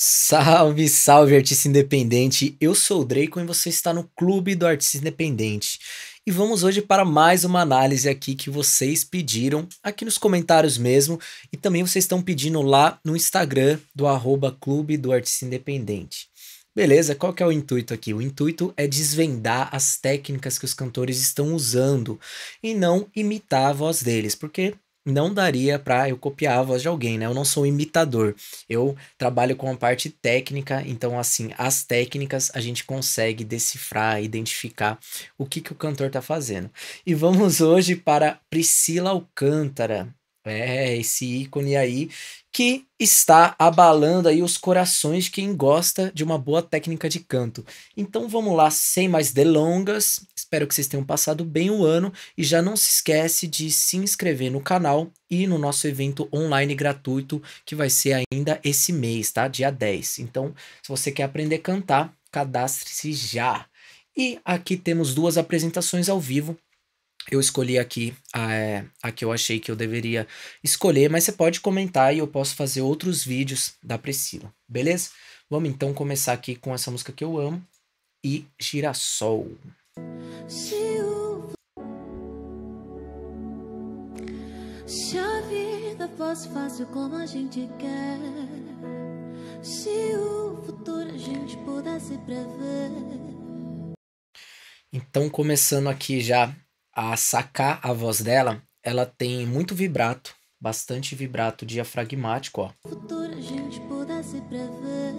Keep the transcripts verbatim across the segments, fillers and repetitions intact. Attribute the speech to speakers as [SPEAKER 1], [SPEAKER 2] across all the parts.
[SPEAKER 1] Salve, salve, artista independente! Eu sou o Draycon e você está no Clube do Artista Independente. E vamos hoje para mais uma análise aqui que vocês pediram, aqui nos comentários mesmo, e também vocês estão pedindo lá no Instagram do arroba Clube do Artista Independente. Beleza, qual que é o intuito aqui? O intuito é desvendar as técnicas que os cantores estão usando e não imitar a voz deles, porque não daria para eu copiar a voz de alguém, né? Eu não sou imitador, eu trabalho com a parte técnica, então assim, as técnicas a gente consegue decifrar, identificar o que, que o cantor tá fazendo. E vamos hoje para Priscila Alcântara, é, esse ícone aí, que está abalando aí os corações de quem gosta de uma boa técnica de canto. Então vamos lá, sem mais delongas, espero que vocês tenham passado bem o ano e já não se esquece de se inscrever no canal e no nosso evento online gratuito que vai ser ainda esse mês, tá? Dia dez. Então, se você quer aprender a cantar, cadastre-se já. E aqui temos duas apresentações ao vivo. Eu escolhi aqui a, a que eu achei que eu deveria escolher, mas você pode comentar e eu posso fazer outros vídeos da Priscila, beleza? Vamos então começar aqui com essa música que eu amo, e Girassol.
[SPEAKER 2] Se, o... Se a vida fosse fácil como a gente quer, se o futuro a gente pudesse prever.
[SPEAKER 1] Então, começando aqui já a sacar a voz dela, ela tem muito vibrato, bastante vibrato diafragmático, ó.
[SPEAKER 2] Futuro a gente pudesse prever.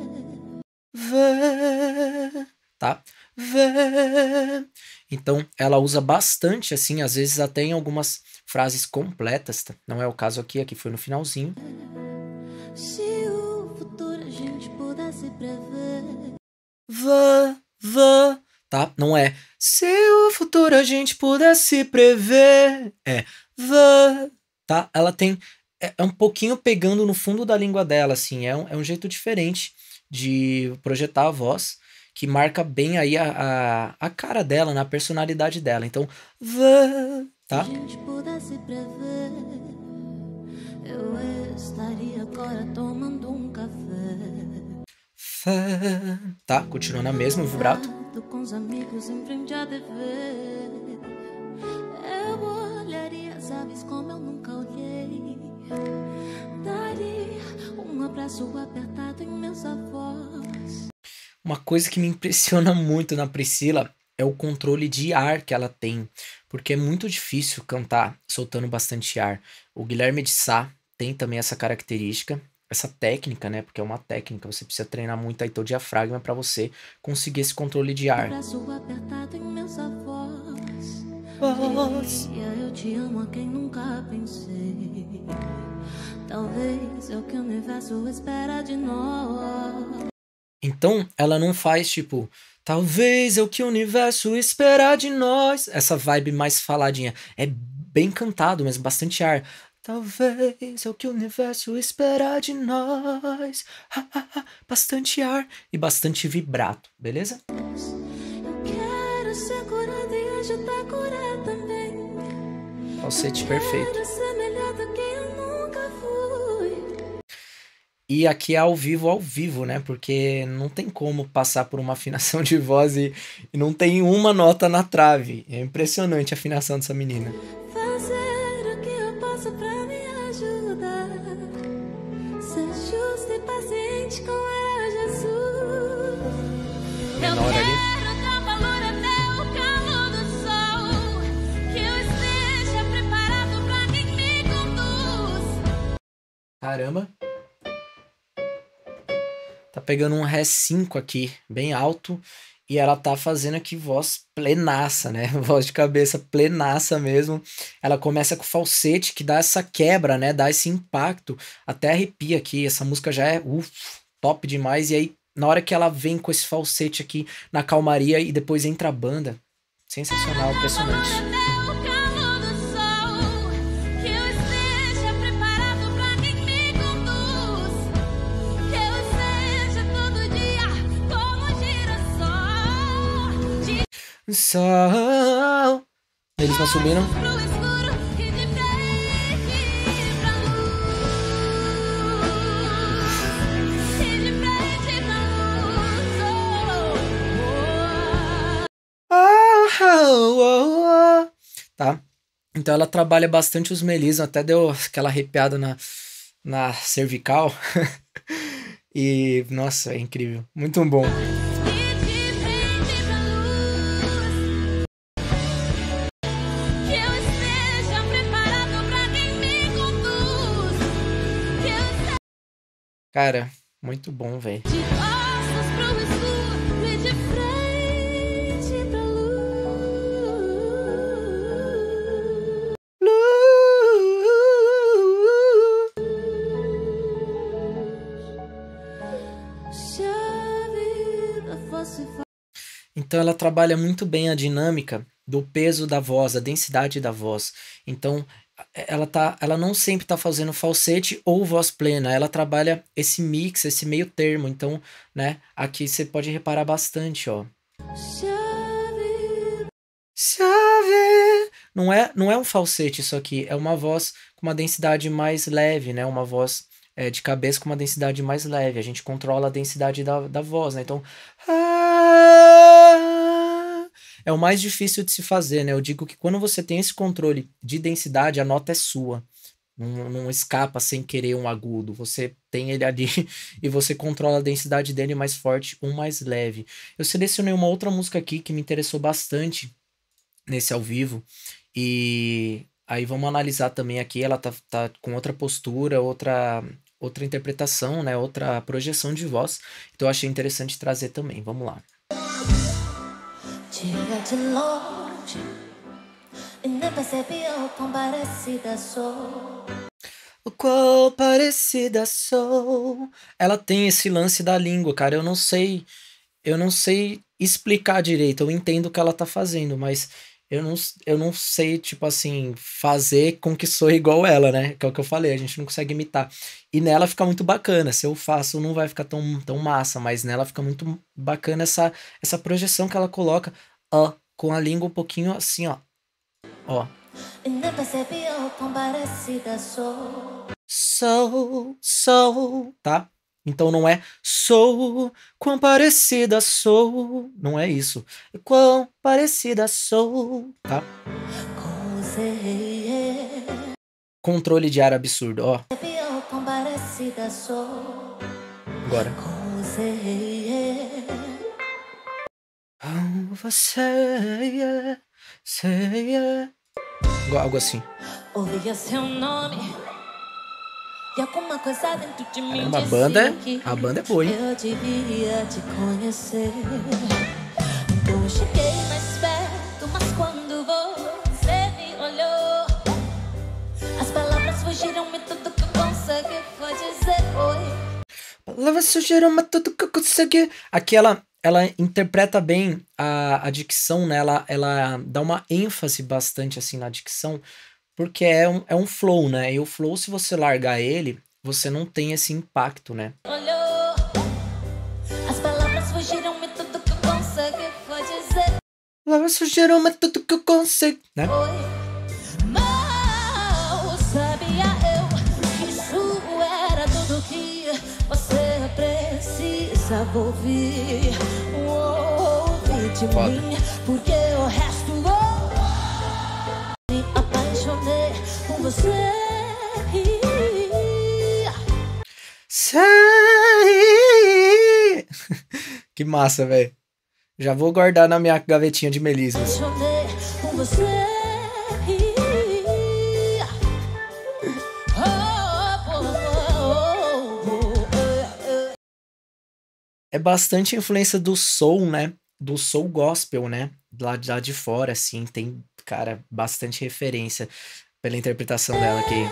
[SPEAKER 1] Vê, tá? Vê. Então, ela usa bastante, assim, às vezes até em algumas frases completas, tá? Não é o caso aqui, aqui foi no finalzinho.
[SPEAKER 2] Se o futuro a gente pudesse prever.
[SPEAKER 1] Vê, vê. Tá? Não é se o futuro a gente pudesse prever, é vã, tá? Ela tem, é, é um pouquinho pegando no fundo da língua dela, assim, é um, é um jeito diferente de projetar a voz, que marca bem aí a, a, a cara dela, na personalidade dela, então, vã, tá?
[SPEAKER 2] Se a gente pudesse prever, eu estaria agora tomando um café.
[SPEAKER 1] Fé, tá? Continua na mesma, vibrato.
[SPEAKER 2] Com os amigos em frente à T V, eu olharia as aves como eu nunca olhei, daria um abraço apertado em meus avós.
[SPEAKER 1] Uma coisa que me impressiona muito na Priscila é o controle de ar que ela tem, porque é muito difícil cantar soltando bastante ar. O Guilherme de Sá tem também essa característica, essa técnica, né? Porque é uma técnica, você precisa treinar muito aí teu diafragma para você conseguir esse controle de ar.
[SPEAKER 2] Abraço apertado em meus avós.
[SPEAKER 1] Voz.
[SPEAKER 2] Eu te amo a quem nunca pensei. Talvez é o que o universo espera de nós.
[SPEAKER 1] Então, ela não faz tipo, talvez é o que o universo espera de nós. Essa vibe mais faladinha. É bem cantado, mas bastante ar. Talvez é o que o universo espera de nós. Ha, ha, ha. Bastante ar e bastante vibrato, beleza?
[SPEAKER 2] Eu quero ser curada e ajudar a curar também.
[SPEAKER 1] Falsete perfeito.
[SPEAKER 2] Quero ser melhor do que eu nunca fui.
[SPEAKER 1] E aqui é ao vivo, ao vivo, né? Porque não tem como passar por uma afinação de voz e, e não tem uma nota na trave. É impressionante a afinação dessa menina.
[SPEAKER 2] Fazer o que eu posso pra me ajudar. Ser justo e paciente com a Jesus.
[SPEAKER 1] Menor ali.
[SPEAKER 2] Quero dar valor até o calor do sol. Que eu esteja preparado pra quem me conduz.
[SPEAKER 1] Caramba. Tá pegando um Ré cinco aqui, bem alto. E ela tá fazendo aqui voz plenaça, né? Voz de cabeça plenaça mesmo. Ela começa com falsete, que dá essa quebra, né? Dá esse impacto. Até arrepia aqui. Essa música já é uf, top demais. E aí, na hora que ela vem com esse falsete aqui na calmaria e depois entra a banda. Sensacional, impressionante. Sol. Eles vão subindo. tá? Então ela trabalha bastante os melismas, até deu aquela arrepiada na, na cervical. E, nossa, é incrível. Muito bom. Cara, muito bom, velho. Então ela trabalha muito bem a dinâmica do peso da voz, a densidade da voz. Então ela, tá, ela não sempre está fazendo falsete ou voz plena, ela trabalha esse mix, esse meio termo. Então, né, aqui você pode reparar bastante, ó. Chave. Não é, não é um falsete isso aqui, é uma voz com uma densidade mais leve, né? Uma voz é, de cabeça com uma densidade mais leve. A gente controla a densidade da, da voz, né? Então, é o mais difícil de se fazer, né? Eu digo que quando você tem esse controle de densidade, a nota é sua. Não, não escapa sem querer um agudo. Você tem ele ali e você controla a densidade dele mais forte ou mais leve. Eu selecionei uma outra música aqui que me interessou bastante nesse ao vivo. E aí vamos analisar também aqui. Ela tá, tá com outra postura, outra, outra interpretação, né? Outra projeção de voz. Então eu achei interessante trazer também. Vamos lá.
[SPEAKER 2] Dia de longe e nem percebi o quão parecida sou.
[SPEAKER 1] O quão parecida sou. Ela tem esse lance da língua, cara. Eu não sei, eu não sei explicar direito. Eu entendo o que ela tá fazendo, mas eu não, eu não sei, tipo assim, fazer com que sou igual ela, né? Que é o que eu falei, a gente não consegue imitar. E nela fica muito bacana. Se eu faço, não vai ficar tão, tão massa, mas nela fica muito bacana essa, essa projeção que ela coloca, ó, com a língua um pouquinho assim, ó. Ó.
[SPEAKER 2] E nem percebi o quão parecida sou.
[SPEAKER 1] Sou, sou, tá? Então não é sou, quão parecida sou. Não é isso. Quão parecida sou, tá?
[SPEAKER 2] Com você.
[SPEAKER 1] Controle de ar absurdo, ó.
[SPEAKER 2] Percebi o quão parecida sou.
[SPEAKER 1] Agora.
[SPEAKER 2] Com você.
[SPEAKER 1] Com você, sei, algo assim.
[SPEAKER 2] Ouvia seu nome e alguma coisa dentro de mim.
[SPEAKER 1] Caramba, a banda, a banda é boa, hein?
[SPEAKER 2] Eu devia te conhecer. Então eu cheguei mais perto, mas quando você me olhou, as palavras fugiram e tudo que eu consegui foi dizer oi.
[SPEAKER 1] Palavras fugiram, mas tudo que eu consegui. Aqui ela, ela interpreta bem a, a dicção, né? Ela, ela dá uma ênfase bastante assim na dicção, porque é um, é um flow, né? E o flow, se você largar ele, você não tem esse impacto, né?
[SPEAKER 2] Olhou, as palavras fugiram e tudo que eu consegui foi dizer
[SPEAKER 1] Palavras fugiram, mas tudo que eu consegui, né?
[SPEAKER 2] oi. Mal sabia eu que isso era tudo que você precisava ouvir. Ouvir de
[SPEAKER 1] Foda.
[SPEAKER 2] mim, porque o resto eu me apaixonei por você.
[SPEAKER 1] Sei. Que massa, velho. Já vou guardar na minha gavetinha de melismas.
[SPEAKER 2] Apaixonei por você.
[SPEAKER 1] É bastante influência do soul, né? Do soul gospel, né? Lá de, lá de fora, assim. Tem, cara, bastante referência pela interpretação dela aqui.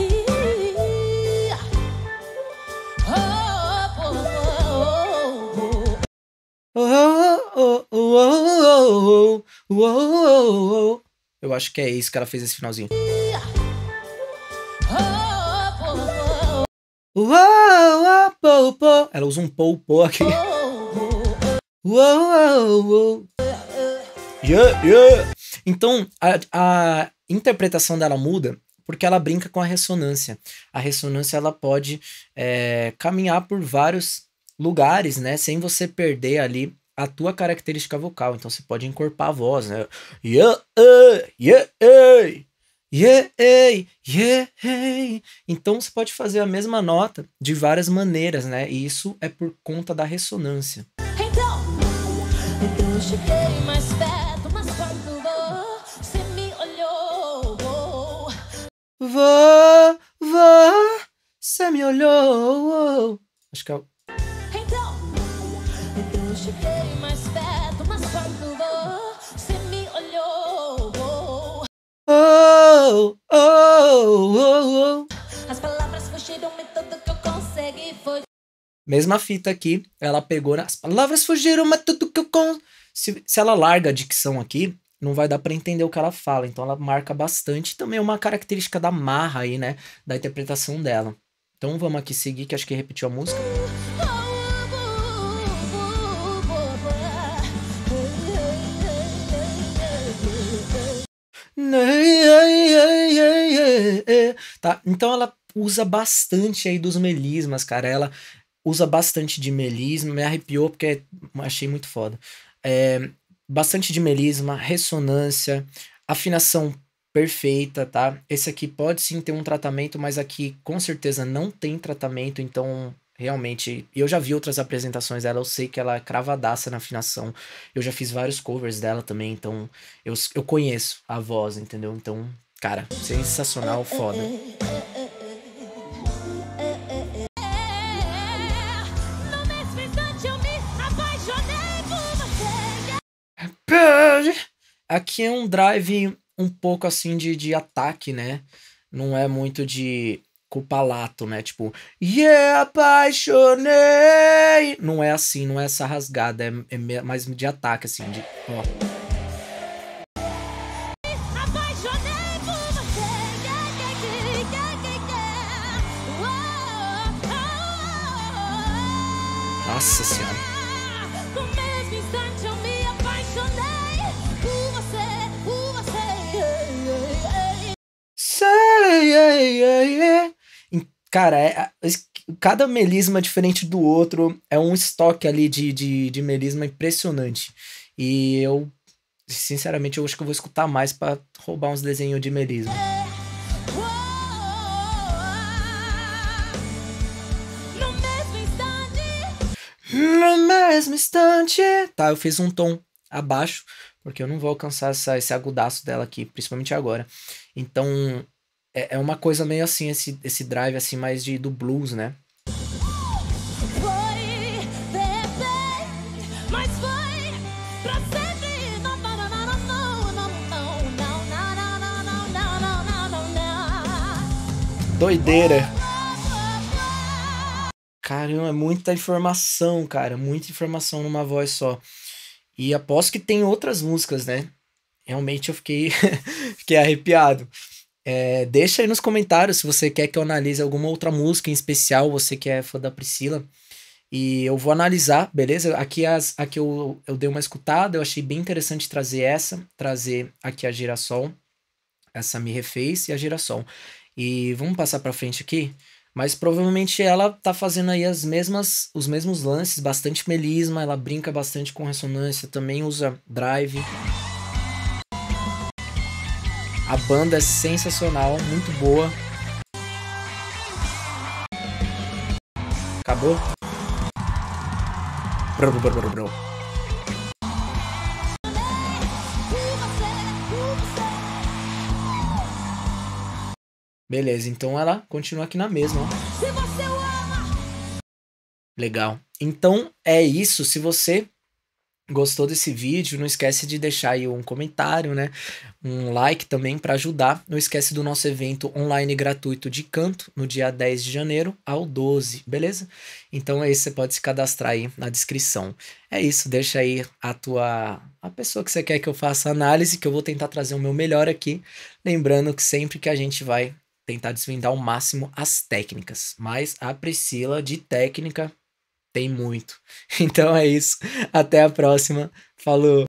[SPEAKER 1] Oh, oh, oh, oh, oh, oh, oh, oh. Eu acho que é isso que ela fez esse finalzinho. Oh, oh, oh, oh. Ela usa um pou, pou aqui. Oh, oh, oh. Yeah, yeah. Então, a, a interpretação dela muda porque ela brinca com a ressonância. A ressonância ela pode é, caminhar por vários lugares, né, sem você perder ali a tua característica vocal. Então você pode encorpar a voz, né? Yeah, uh, yeah, uh. Yeah, hey, yeah, hey. Então você pode fazer a mesma nota de várias maneiras, né? E isso é por conta da ressonância.
[SPEAKER 2] Então, então eu cheguei mais perto, mas quando você me olhou,
[SPEAKER 1] Vó, vó, você me olhou. Acho que é o...
[SPEAKER 2] então, então eu cheguei mais perto, mas quando você me olhou,
[SPEAKER 1] Oh, oh, oh, oh.
[SPEAKER 2] as palavras fugiram e tudo que eu consegui foi.
[SPEAKER 1] Mesma fita aqui, ela pegou, as palavras fugiram, mas tudo que eu con... Se, se ela larga a dicção aqui, não vai dar pra entender o que ela fala, então ela marca bastante, também é uma característica da marra aí, né, da interpretação dela. Então vamos aqui seguir, que acho que repetiu a música. Tá, então ela usa bastante aí dos melismas, cara, ela usa bastante de melisma, me arrepiou porque achei muito foda. É, bastante de melisma, ressonância, afinação perfeita, tá? Esse aqui pode sim ter um tratamento, mas aqui com certeza não tem tratamento, então realmente, eu já vi outras apresentações dela, eu sei que ela é cravadaça na afinação, eu já fiz vários covers dela também, então eu, eu conheço a voz, entendeu? Então, cara, sensacional, foda. Aqui é um drive um pouco assim de, de ataque, né? Não é muito de cupalato, né? Tipo, yeah, apaixonei. Não é assim, não é essa rasgada, é, é mais de ataque, assim, de, ó. Nossa senhora. Cara, é, cada melisma diferente do outro, é um estoque ali de, de, de melisma impressionante. E eu, sinceramente, eu acho que eu vou escutar mais pra roubar uns desenhos de melisma. No mesmo instante. Tá, eu fiz um tom abaixo, porque eu não vou alcançar essa, esse agudaço dela aqui, principalmente agora. Então, é, é uma coisa meio assim, esse, esse drive assim, mais de, do blues, né? Doideira. Caramba, é muita informação, cara. Muita informação numa voz só. E aposto que tem outras músicas, né? Realmente eu fiquei, fiquei arrepiado. É, deixa aí nos comentários se você quer que eu analise alguma outra música em especial, você que é fã da Priscila. E eu vou analisar, beleza? Aqui, as, aqui eu, eu dei uma escutada, eu achei bem interessante trazer essa. Trazer aqui a Girassol. Essa Me Refez e a Girassol. E vamos passar pra frente aqui. Mas provavelmente ela tá fazendo aí as mesmas, os mesmos lances, bastante melisma, ela brinca bastante com ressonância, também usa drive. A banda é sensacional, muito boa. Acabou? Brum, brum, brum, brum. Beleza, então ela continua aqui na mesma, ó. Legal. Então é isso. Se você gostou desse vídeo, não esquece de deixar aí um comentário, né? Um like também para ajudar. Não esquece do nosso evento online gratuito de canto no dia dez de janeiro ao doze, beleza? Então é isso, você pode se cadastrar aí na descrição. É isso, deixa aí a tua a pessoa que você quer que eu faça análise, que eu vou tentar trazer o meu melhor aqui, lembrando que sempre que a gente vai tentar desvendar ao máximo as técnicas, mas a Priscila de técnica tem muito. Então é isso. Até a próxima. Falou!